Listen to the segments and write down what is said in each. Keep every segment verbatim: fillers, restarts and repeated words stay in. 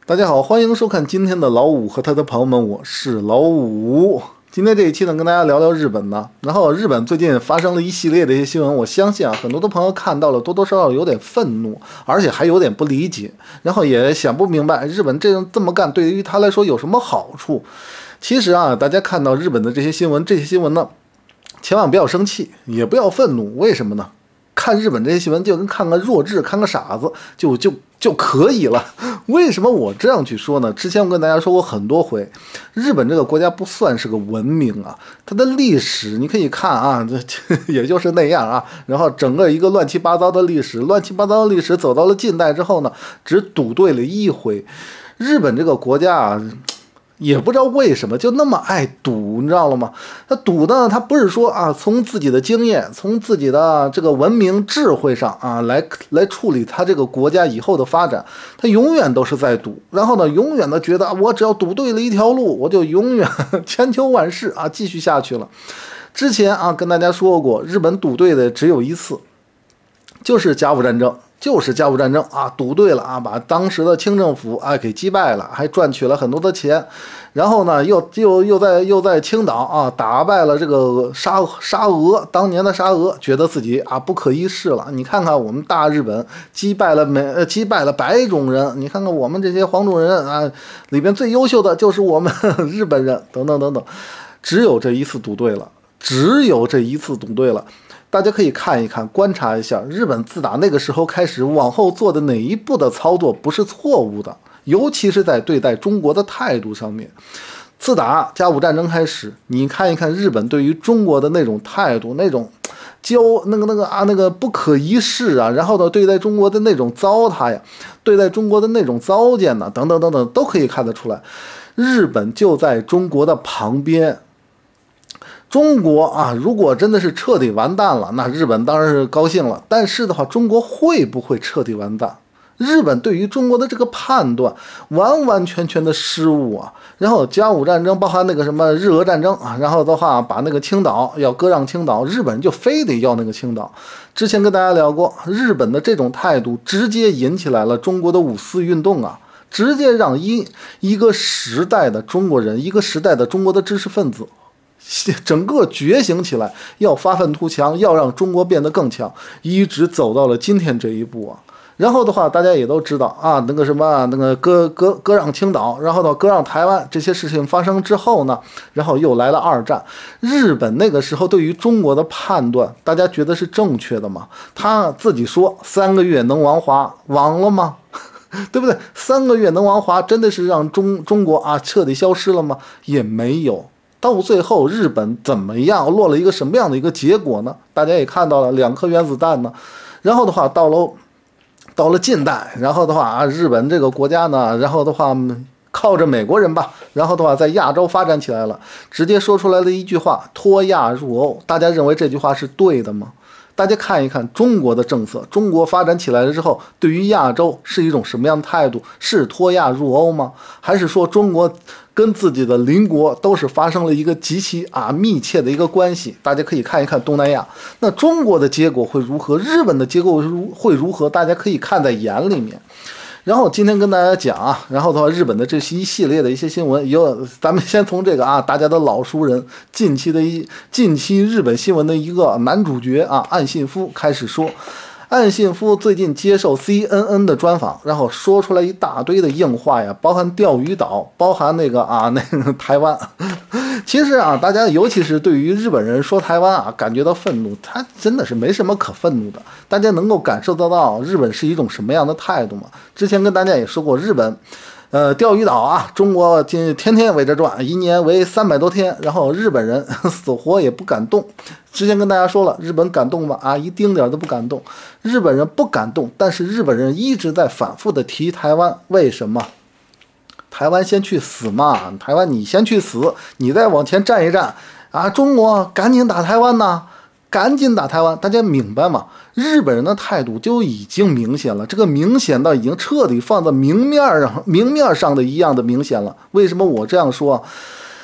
大家好，欢迎收看今天的老五和他的朋友们，我是老五。今天这一期呢，跟大家聊聊日本呢。然后日本最近发生了一系列的一些新闻，我相信啊，很多的朋友看到了，多多少少有点愤怒，而且还有点不理解，然后也想不明白日本这样这么干对于他来说有什么好处。其实啊，大家看到日本的这些新闻，这些新闻呢，千万不要生气，也不要愤怒，为什么呢？看日本这些新闻就跟看个弱智、看个傻子就就就可以了。为什么我这样去说呢？之前我跟大家说过很多回，日本这个国家不算是个文明啊，它的历史你可以看啊，这也就是那样啊。然后整个一个乱七八糟的历史，乱七八糟的历史走到了近代之后呢，只赌对了一回。日本这个国家啊，也不知道为什么就那么爱赌，你知道了吗？他赌呢，他不是说啊，从自己的经验，从自己的这个文明智慧上啊，来来处理他这个国家以后的发展，他永远都是在赌。然后呢，永远的觉得我只要赌对了一条路，我就永远千秋万世啊，继续下去了。之前啊，跟大家说过，日本赌对的只有一次，就是甲午战争。就是甲午战争啊，赌对了啊，把当时的清政府啊给击败了，还赚取了很多的钱，然后呢，又又又在又在青岛啊打败了这个沙沙俄，当年的沙俄，觉得自己啊不可一世了。你看看我们大日本击败了美呃击败了白种人，你看看我们这些黄种人啊，里边最优秀的就是我们日本人，等等等等，只有这一次赌对了，只有这一次赌对了。大家可以看一看，观察一下，日本自打那个时候开始，往后做的哪一步的操作不是错误的，尤其是在对待中国的态度上面。自打甲午战争开始，你看一看日本对于中国的那种态度，那种骄那个那个啊那个不可一世啊，然后呢对待中国的那种糟蹋呀，对待中国的那种糟践呐，等等等等，都可以看得出来，日本就在中国的旁边。中国啊，如果真的是彻底完蛋了，那日本当然是高兴了。但是的话，中国会不会彻底完蛋？日本对于中国的这个判断完完全全的失误啊！然后甲午战争，包含那个什么日俄战争啊，然后的话把那个青岛要割让青岛，日本人就非得要那个青岛。之前跟大家聊过，日本的这种态度直接引起来了中国的五四运动啊，直接让一一个时代的中国人，一个时代的中国的知识分子。整个觉醒起来，要发愤图强，要让中国变得更强，一直走到了今天这一步啊。然后的话，大家也都知道啊，那个什么，那个割割割让青岛，然后呢割让台湾，这些事情发生之后呢，然后又来了二战。日本那个时候对于中国的判断，大家觉得是正确的吗？他自己说三个月能亡华，亡了吗？对不对？三个月能亡华，真的是让中中国啊彻底消失了吗？也没有。到最后，日本怎么样，落了一个什么样的一个结果呢？大家也看到了，两颗原子弹呢。然后的话，到了到了近代，然后的话啊，日本这个国家呢，然后的话靠着美国人吧，然后的话在亚洲发展起来了，直接说出来了一句话：脱亚入欧。大家认为这句话是对的吗？大家看一看中国的政策，中国发展起来了之后，对于亚洲是一种什么样的态度？是脱亚入欧吗？还是说中国跟自己的邻国都是发生了一个极其啊密切的一个关系？大家可以看一看东南亚，那中国的结果会如何？日本的结果会如何？大家可以看在眼里面。然后今天跟大家讲啊，然后的话，日本的这一系列的一些新闻，有咱们先从这个啊，大家的老熟人，近期的一近期日本新闻的一个男主角啊，岸信夫开始说。岸信夫最近接受 C N N 的专访，然后说出来一大堆的硬话呀，包含钓鱼岛，包含那个啊那个台湾。其实啊，大家尤其是对于日本人说台湾啊感觉到愤怒，他真的是没什么可愤怒的。大家能够感受得到日本是一种什么样的态度吗？之前跟大家也说过，日本呃，钓鱼岛啊，中国天天围着转，一年为三百多天，然后日本人死活也不敢动。之前跟大家说了，日本敢动吗？啊，一丁点都不敢动。日本人不敢动，但是日本人一直在反复的提台湾，为什么？台湾先去死嘛，台湾你先去死，你再往前站一站啊！中国赶紧打台湾呐！赶紧打台湾，大家明白吗？日本人的态度就已经明显了，这个明显到已经彻底放在明面上、明面上的一样的明显了。为什么我这样说？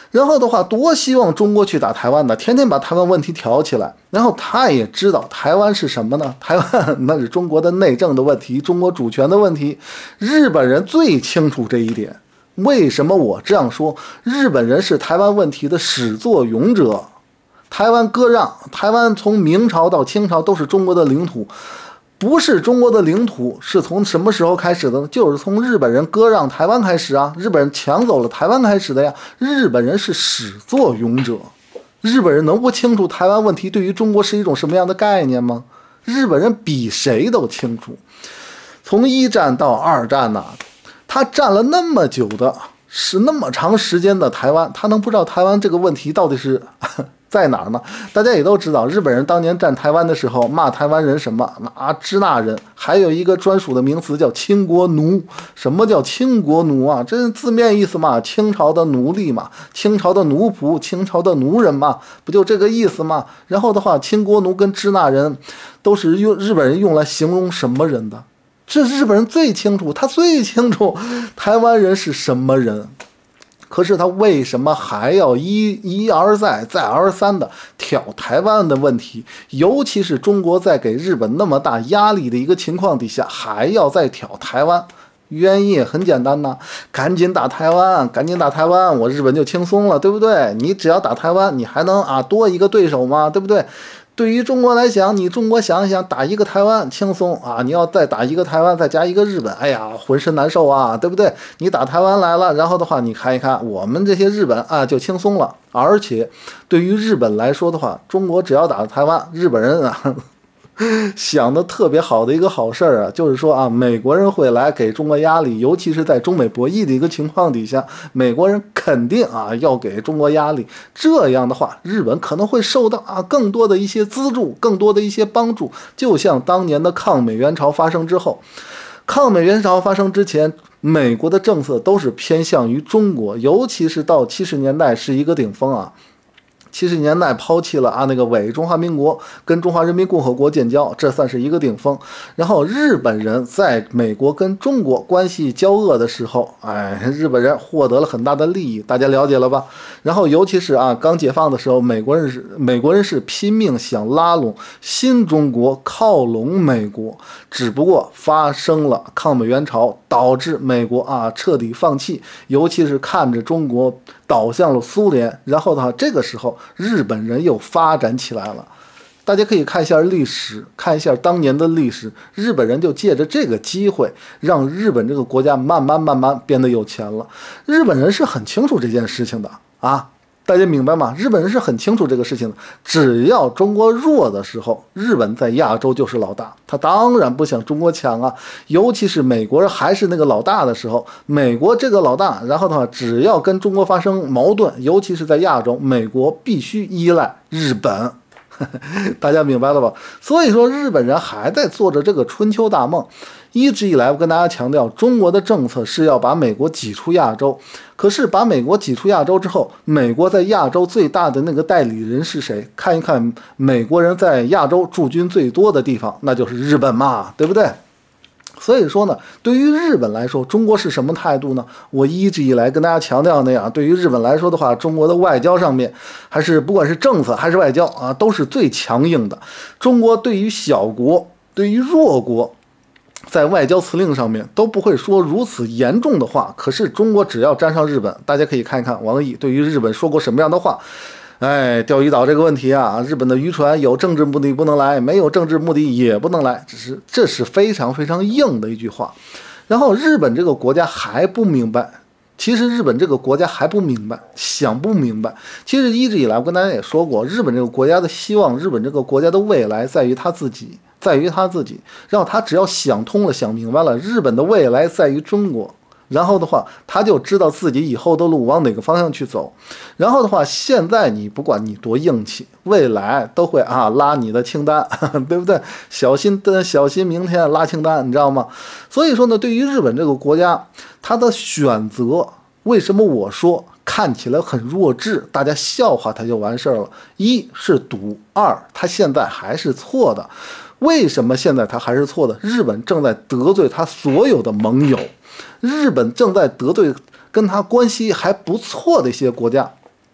然后的话，多希望中国去打台湾的，天天把台湾问题挑起来。然后他也知道台湾是什么呢？台湾那是中国的内政的问题，中国主权的问题。日本人最清楚这一点。为什么我这样说？日本人是台湾问题的始作俑者。台湾割让，台湾从明朝到清朝都是中国的领土。不是中国的领土，是从什么时候开始的呢？就是从日本人割让台湾开始啊，日本人抢走了台湾开始的呀。日本人是始作俑者，日本人能不清楚台湾问题对于中国是一种什么样的概念吗？日本人比谁都清楚。从一战到二战呢、啊，他占了那么久的，是那么长时间的台湾，他能不知道台湾这个问题到底是在哪儿呢？大家也都知道，日本人当年占台湾的时候，骂台湾人什么？拿支那人，还有一个专属的名词叫清国奴。什么叫清国奴啊？这字面意思嘛，清朝的奴隶嘛，清朝的奴仆，清朝的奴人嘛，不就这个意思吗？然后的话，清国奴跟支那人都是用日本人用来形容什么人的？这日本人最清楚，他最清楚台湾人是什么人。可是他为什么还要一一而再再而三的挑台湾的问题？尤其是中国在给日本那么大压力的一个情况底下，还要再挑台湾？原因也很简单呐，赶紧打台湾，赶紧打台湾，我日本就轻松了，对不对？你只要打台湾，你还能啊多一个对手吗？对不对？对于中国来讲，你中国想一想，打一个台湾轻松啊，你要再打一个台湾，再加一个日本，哎呀，浑身难受啊，对不对？你打台湾来了，然后的话，你看一看我们这些日本啊，就轻松了。而且，对于日本来说的话，中国只要打台湾，日本人啊。想的特别好的一个好事儿啊，就是说啊，美国人会来给中国压力，尤其是在中美博弈的一个情况底下，美国人肯定啊要给中国压力。这样的话，日本可能会受到啊更多的一些资助，更多的一些帮助。就像当年的抗美援朝发生之后，抗美援朝发生之前，美国的政策都是偏向于中国，尤其是到七十年代是一个顶峰啊。七十年代抛弃了啊那个伪中华民国，跟中华人民共和国建交，这算是一个顶峰。然后日本人在美国跟中国关系交恶的时候，哎，日本人获得了很大的利益，大家了解了吧？然后尤其是啊刚解放的时候，美国人是美国人是拼命想拉拢新中国，靠拢美国，只不过发生了抗美援朝，导致美国啊彻底放弃，尤其是看着中国倒向了苏联，然后的话，这个时候日本人又发展起来了。大家可以看一下历史，看一下当年的历史，日本人就借着这个机会，让日本这个国家慢慢慢慢变得有钱了。日本人是很清楚这件事情的啊，大家明白吗？日本人是很清楚这个事情的。只要中国弱的时候，日本在亚洲就是老大，他当然不想中国强啊。尤其是美国人还是那个老大的时候，美国这个老大，然后的话，只要跟中国发生矛盾，尤其是在亚洲，美国必须依赖日本。大家明白了吧？所以说日本人还在做着这个春秋大梦。一直以来我跟大家强调，中国的政策是要把美国挤出亚洲。可是把美国挤出亚洲之后，美国在亚洲最大的那个代理人是谁？看一看美国人在亚洲驻军最多的地方，那就是日本嘛，对不对？所以说呢，对于日本来说，中国是什么态度呢？我一直以来跟大家强调那样，对于日本来说的话，中国的外交上面，还是不管是政策还是外交啊，都是最强硬的。中国对于小国，对于弱国，在外交辞令上面都不会说如此严重的话。可是中国只要沾上日本，大家可以看一看王毅对于日本说过什么样的话。哎，钓鱼岛这个问题啊，日本的渔船有政治目的不能来，没有政治目的也不能来，只是这是非常非常硬的一句话。然后日本这个国家还不明白，其实日本这个国家还不明白，想不明白。其实一直以来我跟大家也说过，日本这个国家的希望，日本这个国家的未来在于他自己，在于他自己。然后他只要想通了，想明白了，日本的未来在于中国。然后的话，他就知道自己以后的路往哪个方向去走。然后的话，现在你不管你多硬气，未来都会啊拉你的清单，对不对？小心的，小心明天拉清单，你知道吗？所以说呢，对于日本这个国家，他的选择，为什么我说看起来很弱智，大家笑话他就完事儿了？一是赌，二他现在还是错的。为什么现在他还是错的？日本正在得罪他所有的盟友。日本正在得罪跟他关系还不错的一些国家，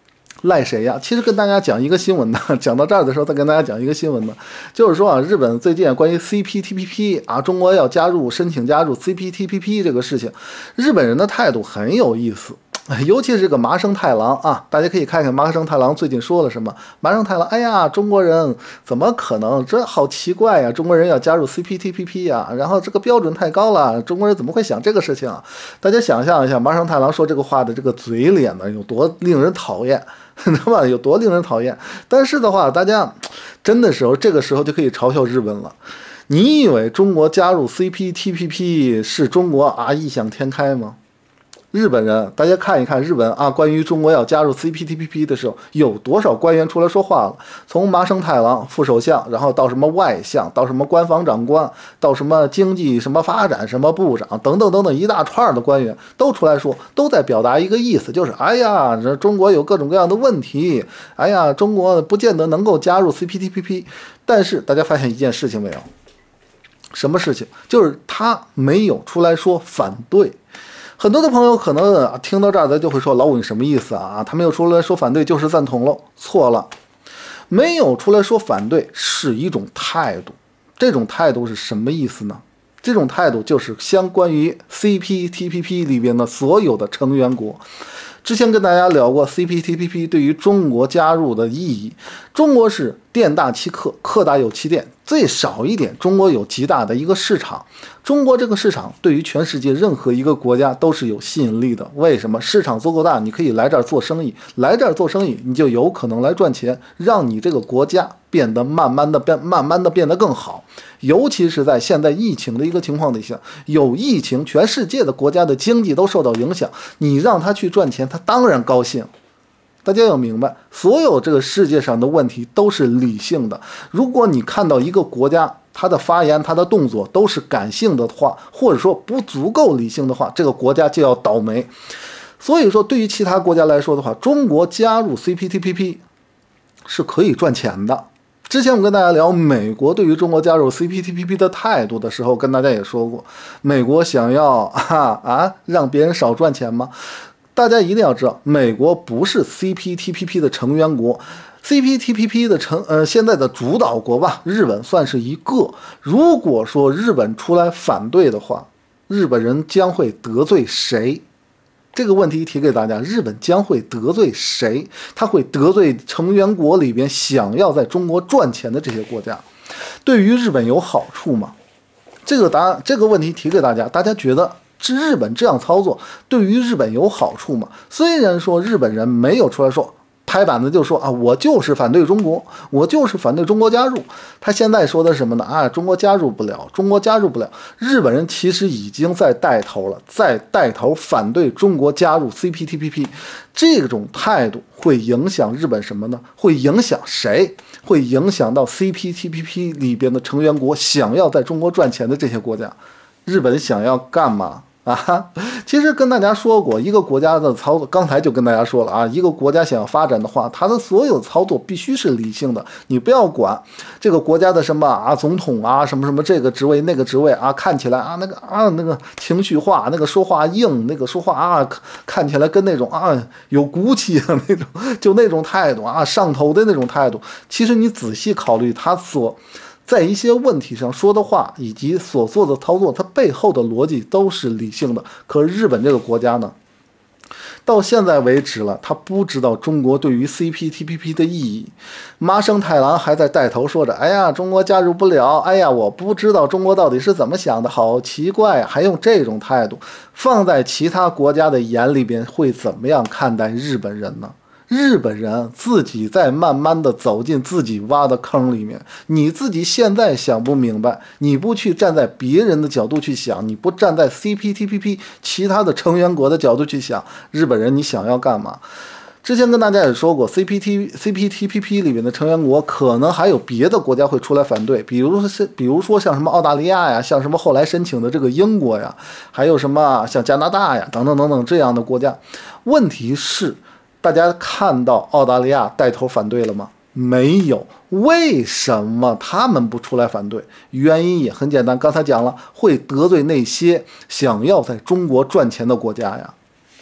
赖谁呀？其实跟大家讲一个新闻呢，讲到这儿的时候再跟大家讲一个新闻呢，就是说啊，日本最近关于 C P T P P 啊，中国要加入申请加入 C P T P P 这个事情，日本人的态度很有意思。尤其是这个麻生太郎啊，大家可以看看麻生太郎最近说了什么。麻生太郎，哎呀，中国人怎么可能？这好奇怪呀！中国人要加入 C P T P P 呀，然后这个标准太高了，中国人怎么会想这个事情啊？大家想象一下，麻生太郎说这个话的这个嘴脸呢，有多令人讨厌，知道吧？有多令人讨厌。但是的话，大家真的时候，这个时候就可以嘲笑日本了。你以为中国加入 C P T P P 是中国啊异想天开吗？日本人，大家看一看日本啊，关于中国要加入 C P T P P 的时候，有多少官员出来说话了？从麻生太郎副首相，然后到什么外相，到什么官房长官，到什么经济什么发展什么部长等等等等一大串的官员都出来说，都在表达一个意思，就是哎呀，这中国有各种各样的问题，哎呀，中国不见得能够加入 C P T P P。但是大家发现一件事情没有？什么事情？就是他没有出来说反对。很多的朋友可能听到这儿，咱就会说老五你什么意思啊？他没有出来说反对就是赞同喽？错了，没有出来说反对是一种态度。这种态度是什么意思呢？这种态度就是相关于 C P T P P 里边的所有的成员国。之前跟大家聊过 C P T P P 对于中国加入的意义。中国是店大欺客，客大有其店，最少一点，中国有极大的一个市场。中国这个市场对于全世界任何一个国家都是有吸引力的。为什么？市场足够大，你可以来这儿做生意，来这儿做生意，你就有可能来赚钱，让你这个国家变得慢慢的变，慢慢的变得更好。尤其是在现在疫情的一个情况底下，有疫情，全世界的国家的经济都受到影响，你让他去赚钱，他当然高兴。大家要明白，所有这个世界上的问题都是理性的。如果你看到一个国家，他的发言、他的动作都是感性的话，或者说不足够理性的话，这个国家就要倒霉。所以说，对于其他国家来说的话，中国加入 C P T P P 是可以赚钱的。之前我跟大家聊美国对于中国加入 C P T P P 的态度的时候，跟大家也说过，美国想要啊啊让别人少赚钱吗？大家一定要知道，美国不是 C P T P P 的成员国。C P T P P 的成呃现在的主导国吧，日本算是一个。如果说日本出来反对的话，日本人将会得罪谁？这个问题提给大家，日本将会得罪谁？他会得罪成员国里边想要在中国赚钱的这些国家。对于日本有好处吗？这个答案，这个问题提给大家，大家觉得日本这样操作对于日本有好处吗？虽然说日本人没有出来说拍板子就说啊，我就是反对中国，我就是反对中国加入。他现在说的什么呢？啊，中国加入不了，中国加入不了。日本人其实已经在带头了，在带头反对中国加入 C P T P P。这种态度会影响日本什么呢？会影响谁？会影响到 C P T P P 里边的成员国想要在中国赚钱的这些国家。日本想要干嘛？啊，其实跟大家说过，一个国家的操作，刚才就跟大家说了啊，一个国家想要发展的话，它的所有操作必须是理性的。你不要管这个国家的什么啊，总统啊，什么什么这个职位那个职位啊，看起来啊那个啊那个情绪化，那个说话硬，那个说话啊看起来跟那种啊有骨气啊那种，就那种态度啊，上头的那种态度。其实你仔细考虑他所在一些问题上说的话以及所做的操作，它背后的逻辑都是理性的。可是日本这个国家呢，到现在为止了，他不知道中国对于 C P T P P 的意义。麻生太郎还在带头说着，哎呀，中国加入不了，哎呀，我不知道中国到底是怎么想的，好奇怪啊，还用这种态度。放在其他国家的眼里边，会怎么样看待日本人呢？日本人自己在慢慢的走进自己挖的坑里面，你自己现在想不明白，你不去站在别人的角度去想，你不站在 C P T P P 其他的成员国的角度去想，日本人你想要干嘛？之前跟大家也说过 ，C P T C P T P P 里面的成员国可能还有别的国家会出来反对，比如是比如说像什么澳大利亚呀，像什么后来申请的这个英国呀，还有什么像加拿大呀，等等等等这样的国家。问题是，大家看到澳大利亚带头反对了吗？没有。为什么他们不出来反对？原因也很简单，刚才讲了，会得罪那些想要在中国赚钱的国家呀。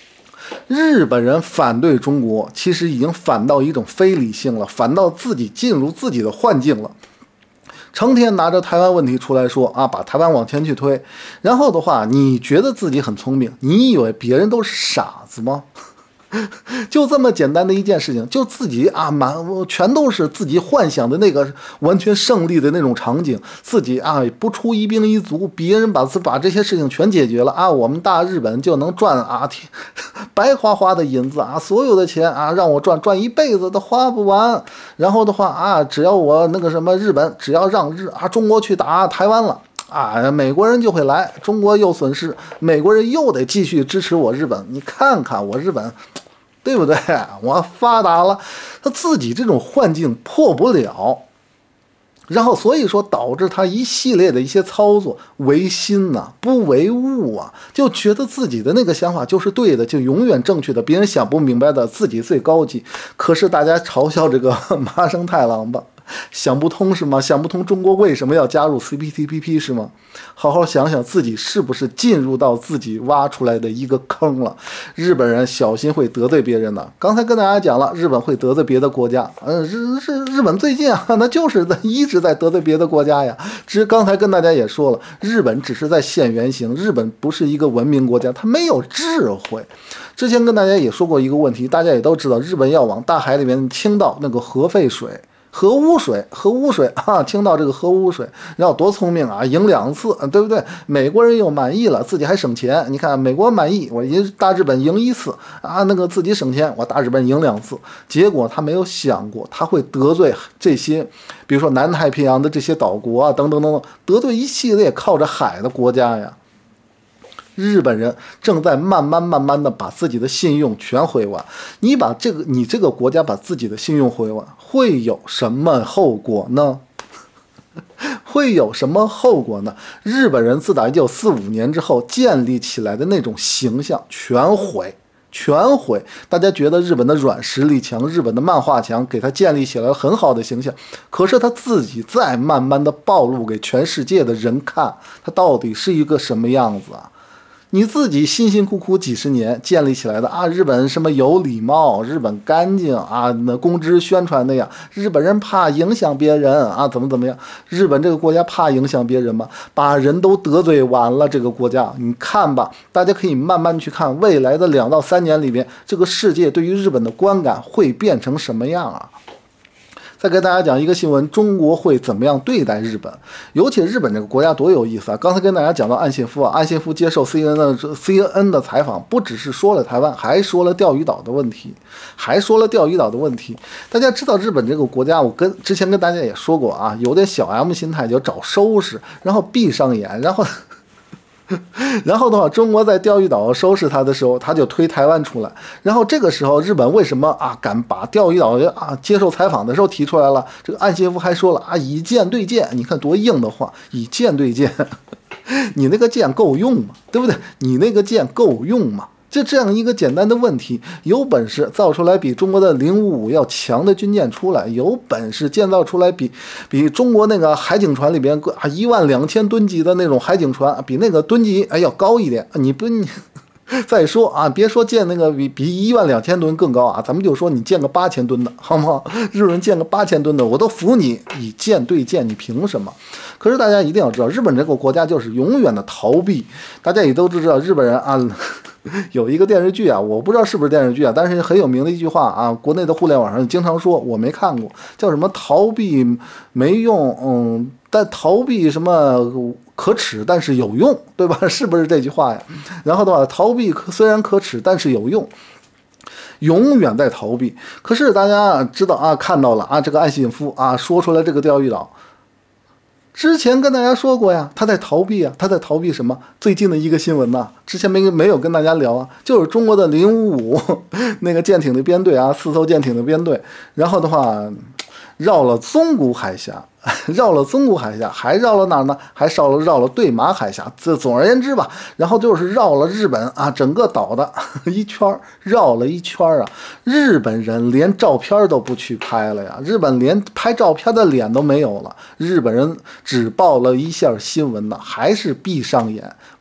日本人反对中国，其实已经反到一种非理性了，反到自己进入自己的幻境了。成天拿着台湾问题出来说啊，把台湾往前去推，然后的话，你觉得自己很聪明，你以为别人都是傻子吗？就这么简单的一件事情，就自己啊满全都是自己幻想的那个完全胜利的那种场景，自己啊不出一兵一卒，别人把把这些事情全解决了啊，我们大日本就能赚啊白花花的银子啊，所有的钱啊让我赚赚一辈子都花不完。然后的话啊，只要我那个什么日本，只要让日啊中国去打台湾了。啊，美国人就会来，中国又损失，美国人又得继续支持我日本。你看看我日本，对不对？我发达了，他自己这种幻境破不了，然后所以说导致他一系列的一些操作违心呐、啊，不为物啊，就觉得自己的那个想法就是对的，就永远正确的，别人想不明白的自己最高级。可是大家嘲笑这个麻生太郎吧。想不通是吗？想不通中国为什么要加入 C P T P P 是吗？好好想想自己是不是进入到自己挖出来的一个坑了。日本人小心会得罪别人的。刚才跟大家讲了，日本会得罪别的国家。嗯，日日日本最近啊，那就是在一直在得罪别的国家呀。只刚才跟大家也说了，日本只是在现原形，日本不是一个文明国家，它没有智慧。之前跟大家也说过一个问题，大家也都知道，日本要往大海里面倾倒那个核废水。核污水，核污水啊，听到这个核污水，然后多聪明啊，赢两次，对不对？美国人又满意了，自己还省钱。你看，美国满意，我赢大日本赢一次啊，那个自己省钱，我大日本赢两次。结果他没有想过，他会得罪这些，比如说南太平洋的这些岛国啊，等等等等，得罪一系列靠着海的国家呀。日本人正在慢慢慢慢的把自己的信用全毁完。你把这个你这个国家把自己的信用毁完，会有什么后果呢？会有什么后果呢？日本人自打一九四五年之后建立起来的那种形象全毁，全毁。大家觉得日本的软实力强，日本的漫画强，给他建立起来了很好的形象。可是他自己在慢慢的暴露给全世界的人看，他到底是一个什么样子啊？你自己辛辛苦苦几十年建立起来的啊，日本什么有礼貌，日本干净啊，那公知宣传那样，日本人怕影响别人啊，怎么怎么样？日本这个国家怕影响别人吗？把人都得罪完了，这个国家你看吧，大家可以慢慢去看，未来的两到三年里面，这个世界对于日本的观感会变成什么样啊？再给大家讲一个新闻，中国会怎么样对待日本？尤其日本这个国家多有意思啊！刚才跟大家讲到岸信夫啊，岸信夫接受 C N N 的 C N N 的采访，不只是说了台湾，还说了钓鱼岛的问题，还说了钓鱼岛的问题。大家知道日本这个国家，我跟之前跟大家也说过啊，有点小 M 心态，就找收拾，然后闭上眼，然后。然后的话，中国在钓鱼岛收拾他的时候，他就推台湾出来。然后这个时候，日本为什么啊敢把钓鱼岛啊接受采访的时候提出来了？这个岸信夫还说了啊，以舰对舰，你看多硬的话，以舰对舰，你那个舰够用吗？对不对？你那个舰够用吗？就这样一个简单的问题，有本事造出来比中国的零五五要强的军舰出来，有本事建造出来比比中国那个海警船里边啊一万两千吨级的那种海警船，比那个吨级哎要高一点。你不你再说啊，别说建那个比比一万两千吨更高啊，咱们就说你建个八千吨的，好不好？日本人建个八千吨的，我都服你。以舰对舰，你凭什么？可是大家一定要知道，日本这个国家就是永远的逃避。大家也都知道，日本人啊。有一个电视剧啊，我不知道是不是电视剧啊，但是很有名的一句话啊，国内的互联网上经常说，我没看过，叫什么逃避没用，嗯，但逃避什么可耻，但是有用，对吧？是不是这句话呀？然后的话，逃避虽然可耻，但是有用。永远在逃避。可是大家知道啊，看到了啊，这个岸信夫啊说出来这个钓鱼岛。之前跟大家说过呀，他在逃避啊，他在逃避什么？最近的一个新闻呐、啊，之前没没有跟大家聊啊，就是中国的零五五那个舰艇的编队啊，四艘舰艇的编队，然后的话绕了宗谷海峡，绕了宗谷海峡，还绕了哪儿呢？还绕了绕了对马海峡。这总而言之吧，然后就是绕了日本啊整个岛的一圈，绕了一圈啊。日本人连照片都不去拍了呀，日本连拍照片的脸都没有了。日本人只报了一下新闻呢，还是闭上眼。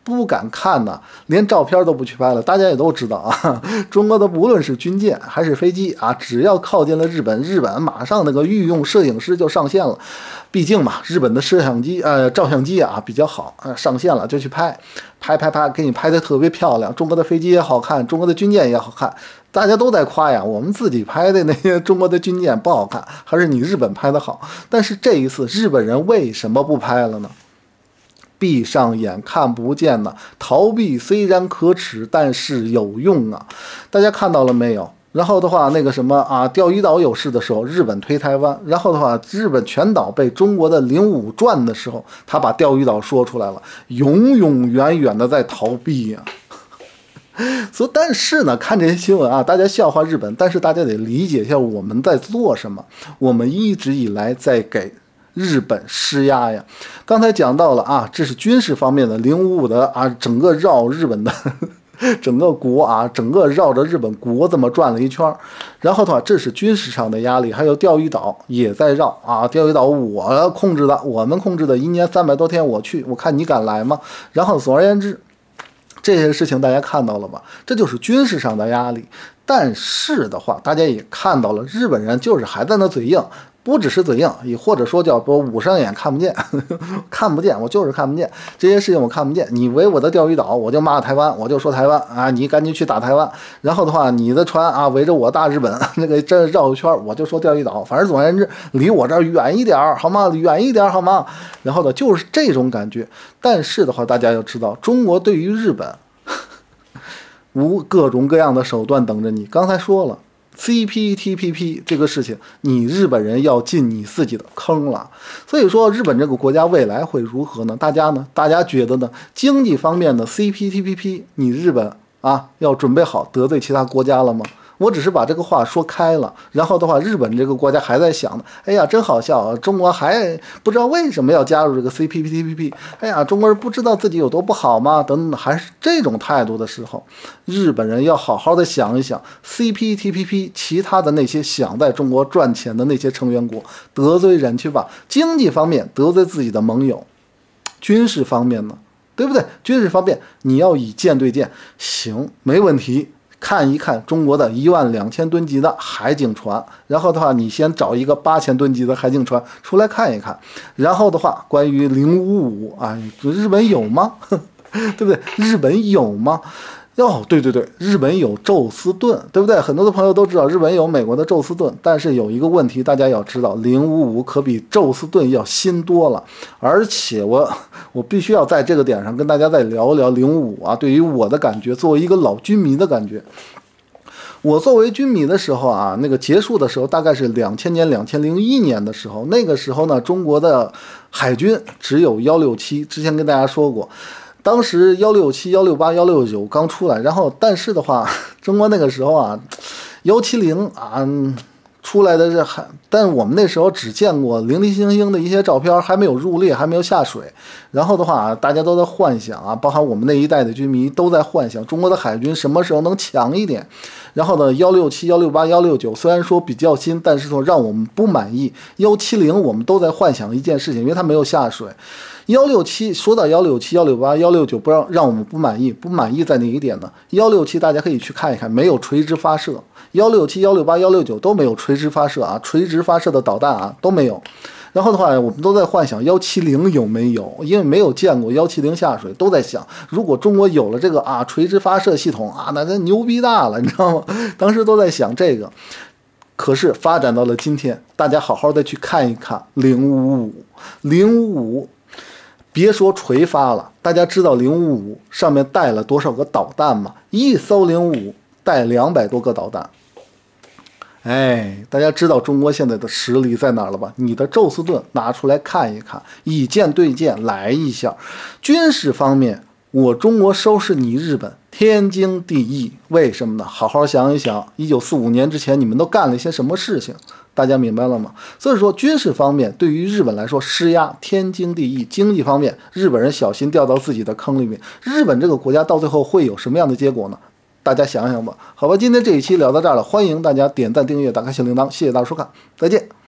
不敢看呢，连照片都不去拍了。大家也都知道啊，中国的无论是军舰还是飞机啊，只要靠近了日本，日本马上那个御用摄影师就上线了。毕竟嘛，日本的摄像机呃照相机啊比较好，呃上线了就去拍，拍拍拍，给你拍的特别漂亮。中国的飞机也好看，中国的军舰也好看，大家都在夸呀。我们自己拍的那些中国的军舰不好看，还是你日本拍的好。但是这一次日本人为什么不拍了呢？闭上眼看不见呢，逃避虽然可耻，但是有用啊！大家看到了没有？然后的话，那个什么啊，钓鱼岛有事的时候，日本推台湾；然后的话，日本全岛被中国的零五转的时候，他把钓鱼岛说出来了，永永远远的在逃避呀、啊。所以，但是呢，看这些新闻啊，大家笑话日本，但是大家得理解一下我们在做什么。我们一直以来在给日本施压呀。刚才讲到了啊，这是军事方面的零五五的啊，整个绕日本的整个国啊，整个绕着日本国这么转了一圈。然后的话，这是军事上的压力，还有钓鱼岛也在绕啊。钓鱼岛我控制的，我们控制的，一年三百多天我去，我看你敢来吗？然后总而言之，这些事情大家看到了吧？这就是军事上的压力。但是的话，大家也看到了，日本人就是还在那嘴硬。不只是嘴硬，也或者说叫做捂上眼看不见，呵呵看不见，我就是看不见这些事情，我看不见。你围我的钓鱼岛，我就骂台湾，我就说台湾啊，你赶紧去打台湾。然后的话，你的船啊围着我大日本那个这绕一圈，我就说钓鱼岛。反正总而言之，离我这儿远一点好吗？远一点好吗？然后呢，就是这种感觉。但是的话，大家要知道，中国对于日本无各种各样的手段等着你。刚才说了。C P T P P 这个事情，你日本人要进你自己的坑了。所以说，日本这个国家未来会如何呢？大家呢？大家觉得呢？经济方面的 C P T P P， 你日本啊，要准备好得罪其他国家了吗？我只是把这个话说开了，然后的话，日本这个国家还在想呢，哎呀，真好笑啊！中国还不知道为什么要加入这个 C P T P P， 哎呀，中国人不知道自己有多不好吗？等等，还是这种态度的时候，日本人要好好的想一想 C P T P P， 其他的那些想在中国赚钱的那些成员国，得罪人去吧。经济方面得罪自己的盟友，军事方面呢，对不对？军事方面你要以舰对舰，行，没问题。看一看中国的一万两千吨级的海警船，然后的话，你先找一个八千吨级的海警船出来看一看。然后的话，关于零五五啊，日本有吗？对不对？日本有吗？哦，对对对，日本有宙斯盾，对不对？很多的朋友都知道日本有美国的宙斯盾，但是有一个问题，大家要知道，零五五可比宙斯盾要新多了。而且我我必须要在这个点上跟大家再聊一聊零五五啊，对于我的感觉，作为一个老军迷的感觉。我作为军迷的时候啊，那个结束的时候大概是两千年、两千零一年的时候，那个时候呢，中国的海军只有幺六七，之前跟大家说过。当时幺六七、幺六八、幺六九刚出来，然后但是的话，中国那个时候啊，幺七零啊出来的是还，但我们那时候只见过零零星星的一些照片，还没有入列，还没有下水。然后的话，大家都在幻想啊，包含我们那一代的军迷都在幻想中国的海军什么时候能强一点。然后呢，幺六七、幺六八、幺六九虽然说比较新，但是说让我们不满意。幺七零我们都在幻想一件事情，因为它没有下水。幺六七说到幺六七、幺六八、幺六九，不让让我们不满意，不满意在哪一点呢？幺六七大家可以去看一看，没有垂直发射。幺六七、幺六八、幺六九都没有垂直发射啊，垂直发射的导弹啊都没有。然后的话，我们都在幻想幺七零有没有，因为没有见过幺七零下水，都在想，如果中国有了这个啊垂直发射系统啊，那那牛逼大了，你知道吗？当时都在想这个。可是发展到了今天，大家好好的去看一看零五五，零五五。别说垂发了，大家知道零五五上面带了多少个导弹吗？一艘零五五带两百多个导弹。哎，大家知道中国现在的实力在哪儿了吧？你的宙斯盾拿出来看一看，以舰对舰来一下。军事方面，我中国收拾你日本天经地义。为什么呢？好好想一想，一九四五年之前你们都干了一些什么事情？大家明白了吗？所以说，军事方面对于日本来说施压天经地义。经济方面，日本人小心掉到自己的坑里面。日本这个国家到最后会有什么样的结果呢？大家想想吧。好吧，今天这一期聊到这儿了，欢迎大家点赞、订阅、打开小铃铛，谢谢大家收看，再见。